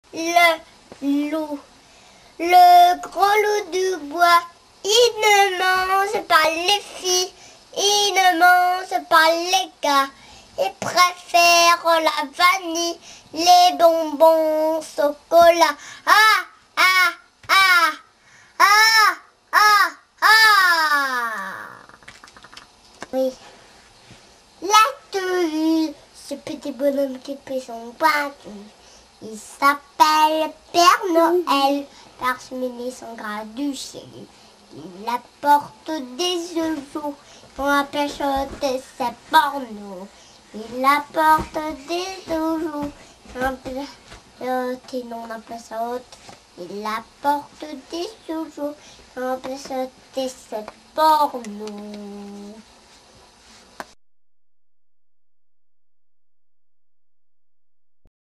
le loup. Le grand loup du bois, il ne mange pas les filles, il ne mange pas les gars. Il préfère la vanille, les bonbons au chocolat. Ah, ah, ah, ah, ah, ah. Oui. L'as-tu vu, ce petit bonhomme qui fait son pointu? Il s'appelle Père Noël, parsemé son gras du ciel. Il apporte des œufs, on appelle ça des porno. Il apporte des œufs, on appelle ça autre. Il apporte des œufs, on appelle ça des porno.